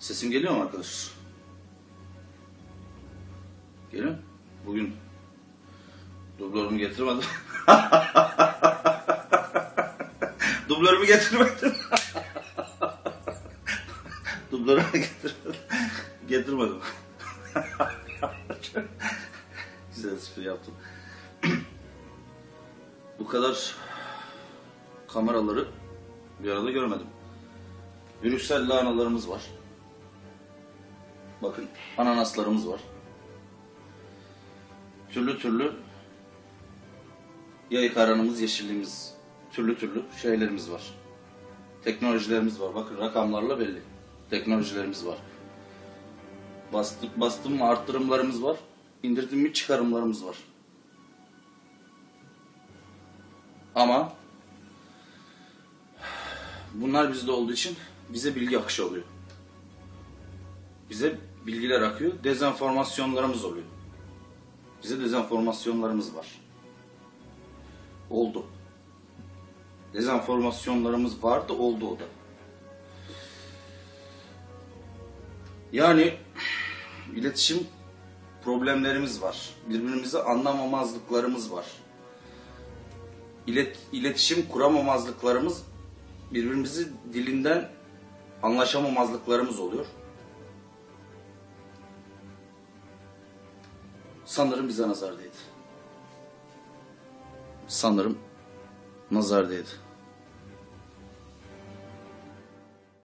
Sesim geliyor mu arkadaşlar? Geliyor mu? Bugün dublörümü getirmedim. Dublörümü getirmedim. Dublörümü getirmedim. Getirmedim. Güzel espri yaptım. Bu kadar kameraları bir arada görmedim. Brüksel'li analarımız var. Bakın ananaslarımız var. Türlü türlü yayık aranımız, yeşilliğimiz, türlü türlü şeylerimiz var. Teknolojilerimiz var. Bakın rakamlarla belli. Teknolojilerimiz var. Bastım mı arttırımlarımız var. İndirdim mi çıkarımlarımız var. Ama bunlar bizde olduğu için bize bilgi akışı oluyor. Bize bilgiler akıyor. Dezenformasyonlarımız oluyor. Bize dezenformasyonlarımız var. Oldu. Dezenformasyonlarımız vardı, oldu o da. Yani iletişim problemlerimiz var. Birbirimizi anlamamazlıklarımız var. İletişim kuramamazlıklarımız, birbirimizi dilinden anlaşamamazlıklarımız oluyor. Sanırım bize nazar değdi. Sanırım nazar değdi.